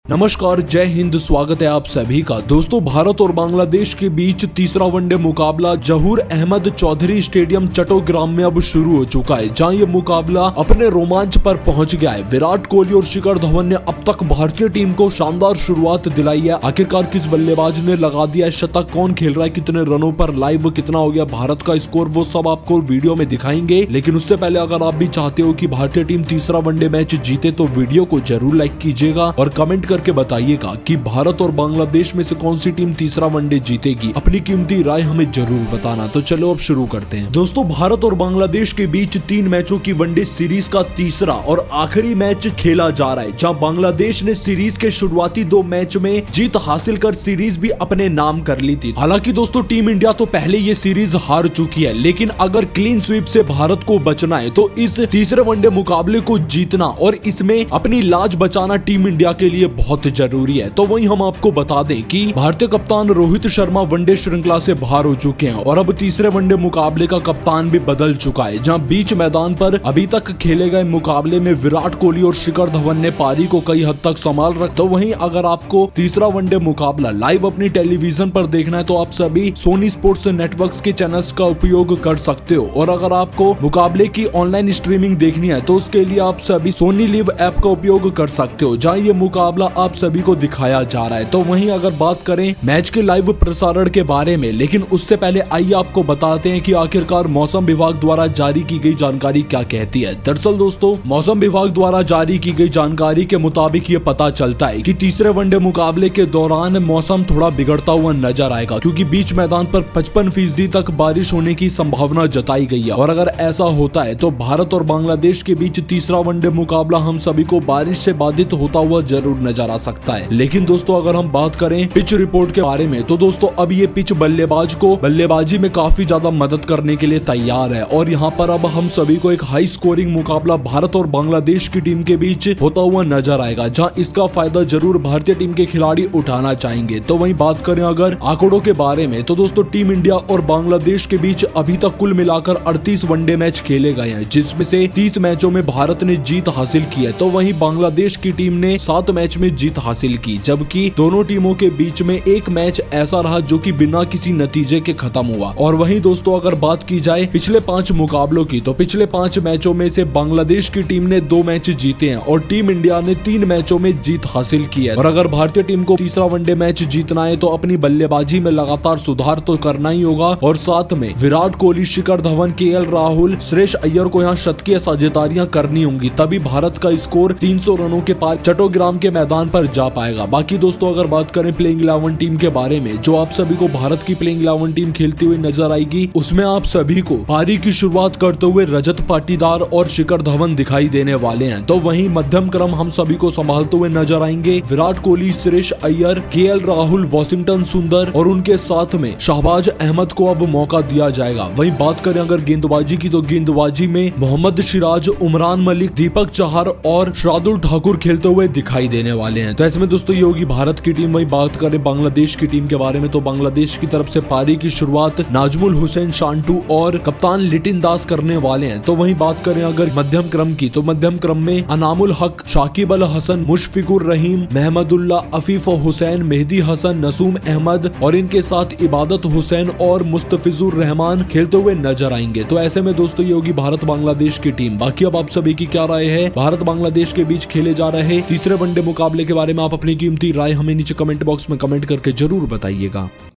नमस्कार, जय हिंद। स्वागत है आप सभी का। दोस्तों, भारत और बांग्लादेश के बीच तीसरा वनडे मुकाबला जहूर अहमद चौधरी स्टेडियम चट्टोग्राम में अब शुरू हो चुका है, जहां ये मुकाबला अपने रोमांच पर पहुंच गया है। विराट कोहली और शिखर धवन ने अब तक भारतीय टीम को शानदार शुरुआत दिलाई है। आखिरकार किस बल्लेबाज ने लगा दिया है शतक, कौन खेल रहा है कितने रनों पर, लाइव कितना हो गया भारत का स्कोर, वो सब आपको वीडियो में दिखाएंगे। लेकिन उससे पहले अगर आप भी चाहते हो कि भारतीय टीम तीसरा वनडे मैच जीते तो वीडियो को जरूर लाइक कीजिएगा और कमेंट करके बताइएगा कि भारत और बांग्लादेश में से कौन सी टीम तीसरा वनडे जीतेगी। अपनी कीमती राय हमें जरूर बताना। तो चलो अब शुरू करते हैं। दोस्तों, भारत और बांग्लादेश के बीच 3 मैचों की वनडे सीरीज का तीसरा और आखिरी मैच खेला जा रहा है, जहां बांग्लादेश ने सीरीज के शुरुआती 2 मैच में जीत हासिल कर सीरीज भी अपने नाम कर ली थी। हालांकि दोस्तों, टीम इंडिया तो पहले ये सीरीज हार चुकी है, लेकिन अगर क्लीन स्वीप से भारत को बचना है तो इस तीसरे वनडे मुकाबले को जीतना और इसमें अपनी लाज बचाना टीम इंडिया के लिए बहुत जरूरी है। तो वहीं हम आपको बता दें कि भारतीय कप्तान रोहित शर्मा वनडे श्रृंखला से बाहर हो चुके हैं और अब तीसरे वनडे मुकाबले का कप्तान भी बदल चुका है, जहां बीच मैदान पर अभी तक खेले गए मुकाबले में विराट कोहली और शिखर धवन ने पारी को कई हद तक संभाल रखा। तो वहीं अगर आपको तीसरा वनडे मुकाबला लाइव अपनी टेलीविजन पर देखना है तो आप सभी सोनी स्पोर्ट्स नेटवर्क्स के चैनल्स का उपयोग कर सकते हो, और अगर आपको मुकाबले की ऑनलाइन स्ट्रीमिंग देखनी है तो उसके लिए आप सभी सोनी लिव ऐप का उपयोग कर सकते हो, जहां ये मुकाबला आप सभी को दिखाया जा रहा है। तो वहीं अगर बात करें मैच के लाइव प्रसारण के बारे में, लेकिन उससे पहले आइए आपको बताते हैं कि आखिरकार मौसम विभाग द्वारा जारी की गई जानकारी क्या कहती है। दरअसल दोस्तों, मौसम विभाग द्वारा जारी की गई जानकारी के मुताबिक ये पता चलता है कि तीसरे वनडे मुकाबले के दौरान मौसम थोड़ा बिगड़ता हुआ नजर आएगा, क्योंकि बीच मैदान पर 55% तक बारिश होने की संभावना जताई गई है। और अगर ऐसा होता है तो भारत और बांग्लादेश के बीच तीसरा वनडे मुकाबला हम सभी को बारिश से बाधित होता हुआ जरूर नजर आ सकता है। लेकिन दोस्तों, अगर हम बात करें पिच रिपोर्ट के बारे में तो दोस्तों अब ये पिच बल्लेबाज को बल्लेबाजी में काफी ज्यादा मदद करने के लिए तैयार है, और यहाँ पर अब हम सभी को एक हाई स्कोरिंग मुकाबला भारत और बांग्लादेश की टीम के बीच होता हुआ नजर आएगा, जहाँ इसका फायदा जरूर भारतीय टीम के खिलाड़ी उठाना चाहेंगे। तो वहीं बात करें अगर आंकड़ों के बारे में तो दोस्तों टीम इंडिया और बांग्लादेश के बीच अभी तक कुल मिलाकर 38 वनडे मैच खेले गए हैं, जिसमें से 30 मैचों में भारत ने जीत हासिल की है। तो वहीं बांग्लादेश की टीम ने 7 मैच में जीत हासिल की, जबकि दोनों टीमों के बीच में एक मैच ऐसा रहा जो कि बिना किसी नतीजे के खत्म हुआ। और वहीं दोस्तों अगर बात की जाए पिछले 5 मुकाबलों की तो पिछले 5 मैचों में से बांग्लादेश की टीम ने 2 मैच जीते हैं और टीम इंडिया ने 3 मैचों में जीत हासिल की है। और अगर भारतीय टीम को तीसरा वनडे मैच जीतना है तो अपनी बल्लेबाजी में लगातार सुधार तो करना ही होगा, और साथ में विराट कोहली, शिखर धवन, केएल राहुल, श्रेयस अय्यर को यहाँ शतकीय साझेदारियां करनी होंगी, तभी भारत का स्कोर 300 रनों के पार चट्टोग्राम के मैदान पर जा पाएगा। बाकी दोस्तों अगर बात करें प्लेइंग 11 टीम के बारे में, जो आप सभी को भारत की प्लेइंग 11 टीम खेलती हुई नजर आएगी, उसमें आप सभी को पारी की शुरुआत करते हुए रजत पाटीदार और शिखर धवन दिखाई देने वाले हैं। तो वहीं मध्यम क्रम हम सभी को संभालते हुए नजर आएंगे विराट कोहली, श्रेयस अय्यर, केएल राहुल, वॉशिंगटन सुंदर और उनके साथ में शहबाज अहमद को अब मौका दिया जाएगा। वहीं बात करें अगर गेंदबाजी की तो गेंदबाजी में मोहम्मद सिराज, उमरान मलिक, दीपक चहर और शार्दुल ठाकुर खेलते हुए दिखाई देने वाले हैं। तो ऐसे में दोस्तों ये होगी भारत की टीम। वहीं बात करें बांग्लादेश की टीम के बारे में तो बांग्लादेश की तरफ से पारी की शुरुआत नाजमुल हुसैन शांटू और कप्तान लिटिन दास करने वाले हैं। तो वहीं बात करें अगर मध्यम क्रम की तो मध्यम क्रम में अनामुल हक, शाकिब अल हसन, मुशफिकुर रहीम, महमदुल्ला, अफीफ हुसैन, मेहदी हसन, नसूम अहमद और इनके साथ इबादत हुसैन और मुस्तफिजुर रहमान खेलते हुए नजर आएंगे। तो ऐसे में दोस्तों ये होगी भारत बांग्लादेश की टीम। बाकी अब आप सभी की क्या राय है भारत बांग्लादेश के बीच खेले जा रहे तीसरे वनडे मुकाबले के बारे में? आप अपनी कीमती राय हमें नीचे कमेंट बॉक्स में कमेंट करके जरूर बताइएगा।